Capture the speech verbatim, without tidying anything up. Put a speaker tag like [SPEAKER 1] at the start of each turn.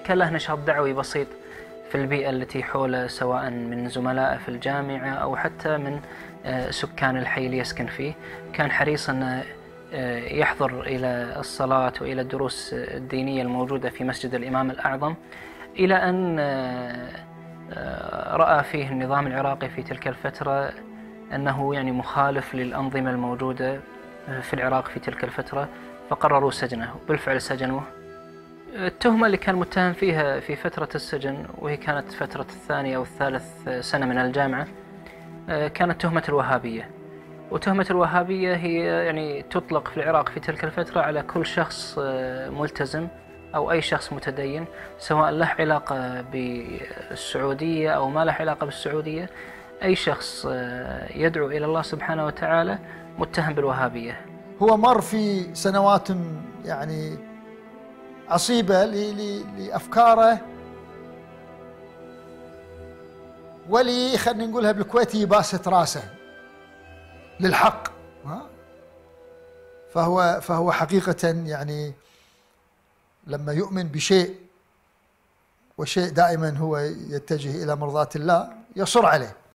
[SPEAKER 1] كان له نشاط دعوي بسيط في البيئة التي حوله، سواء من زملائه في الجامعة أو حتى من سكان الحي اللي يسكن فيه. كان حريص أن يحضر إلى الصلاة وإلى الدروس الدينية الموجودة في مسجد الإمام الأعظم، إلى أن رأى فيه النظام العراقي في تلك الفترة أنه يعني مخالف للأنظمة الموجودة في العراق في تلك الفترة، فقرروا سجنه. بالفعل سجنوه. التهمة اللي كان متهم فيها في فترة السجن، وهي كانت فترة الثانية أو الثالث سنة من الجامعة، كانت تهمة الوهابية. وتهمة الوهابية هي يعني تطلق في العراق في تلك الفترة على كل شخص ملتزم أو أي شخص متدين، سواء له علاقة بالسعودية أو ما له علاقة بالسعودية. أي شخص يدعو إلى الله سبحانه وتعالى متهم بالوهابية.
[SPEAKER 2] هو مر في سنوات يعني عصيبة لأفكاره ولي خلينا نقولها بالكويتي باسة راسه للحق. فهو فهو حقيقة يعني لما يؤمن بشيء، وشيء دائما هو يتجه إلى مرضاة الله، يصر عليه.